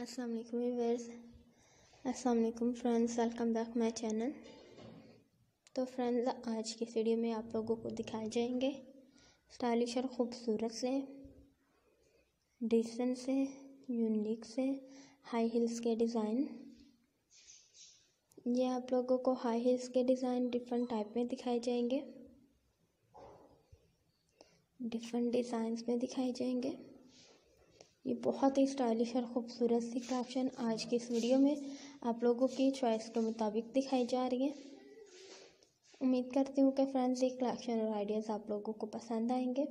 अस्सलाम वालेकुम व्यूअर्स, अस्सलाम वालेकुम friends, welcome back my channel. तो फ्रेंड्स, आज की वीडियो में आप लोगों को दिखाए जाएंगे स्टाइलिश और ख़ूबसूरत से, डिसेंट से, यूनिक से हाई हील्स के डिज़ाइन। ये आप लोगों को हाई हील्स के डिज़ाइन डिफरेंट टाइप में दिखाए जाएंगे, डिफरेंट डिज़ाइंस में दिखाए जाएंगे। ये बहुत ही स्टाइलिश और ख़ूबसूरत सी कलेक्शन आज की इस वीडियो में आप लोगों की चॉइस के मुताबिक दिखाई जा रही है। उम्मीद करती हूँ कि फ्रेंड्स ये कलेक्शन और आइडियाज़ आप लोगों को पसंद आएंगे।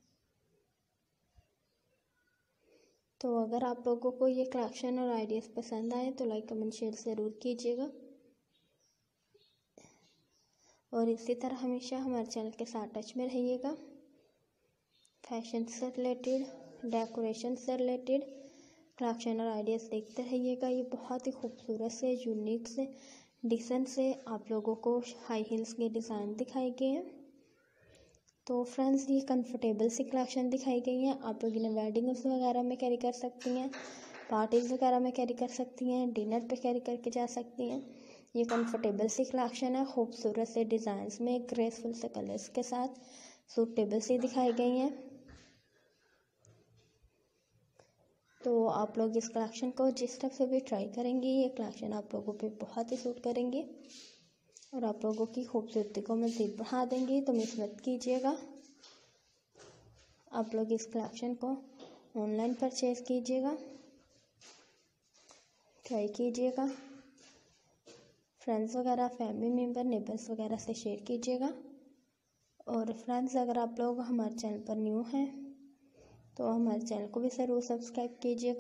तो अगर आप लोगों को ये कलेक्शन और आइडियाज़ पसंद आए तो लाइक कमेंट शेयर ज़रूर कीजिएगा, और इसी तरह हमेशा हमारे चैनल के साथ टच में रहिएगा। फैशन से रिलेटेड, डेकोरेशन से रिलेटेड कलेक्शन और आइडियाज़ देखते रहिएगा। ये बहुत ही खूबसूरत से, यूनिक से, डिसेंट से आप लोगों को हाई हील्स के डिज़ाइन दिखाए गए हैं। तो फ्रेंड्स, ये कंफर्टेबल सी कलेक्शन दिखाई गई हैं। आप लोग इन्हें वेडिंग्स वगैरह में कैरी कर सकती हैं, पार्टीज़ वगैरह में कैरी कर सकती हैं, डिनर पे कैरी करके जा सकती हैं। ये कंफर्टेबल सी कलेक्शन है, खूबसूरत से डिज़ाइंस में ग्रेसफुल से कलर्स के साथ सूटेबल सी दिखाई गई हैं। तो आप लोग इस कलेक्शन को जिस तरफ से भी ट्राई करेंगे, ये कलेक्शन आप लोगों पे बहुत ही सूट करेंगे और आप लोगों की खूबसूरती को मज़ीद बढ़ा देंगी। तो मिस मत कीजिएगा, आप लोग इस कलेक्शन को ऑनलाइन परचेज़ कीजिएगा, ट्राई कीजिएगा, फ्रेंड्स वगैरह, फैमिली मेम्बर, नेबर्स वगैरह से शेयर कीजिएगा। और फ्रेंड्स, अगर आप लोग हमारे चैनल पर न्यू हैं तो हमारे चैनल को भी ज़रूर सब्सक्राइब कीजिएगा,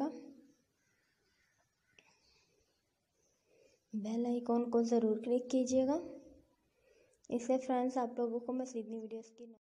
बेल आइकॉन को ज़रूर क्लिक कीजिएगा। इससे फ्रेंड्स आप लोगों को मज़ीद नई वीडियोज़ की